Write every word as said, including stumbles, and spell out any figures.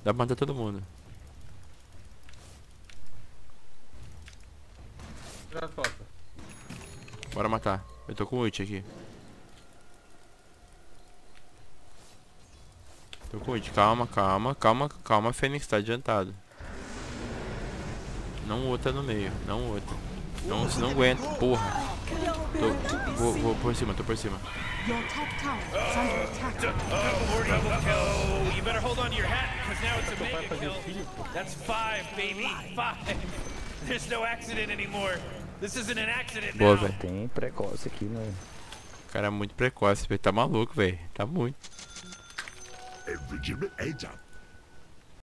Dá pra matar todo mundo. Tira a foto. Bora matar. Eu tô com ult aqui. Tô com ult. Calma, calma, calma, calma, Fênix, tá adiantado. Não outra no meio, não outra. Não, se não aguenta, porra. Tô, vou, vou por cima, tô por cima. Your top tower is under attack. Oh, more double kill. You better hold on to your hat because now it's a mega kill. That's five, baby. Five. There's no accident anymore. This isn't an accident Boa, now. velho. Tem precoce aqui, né? O cara é muito precoce, velho. Tá maluco, velho. Tá muito. A legitimate agent.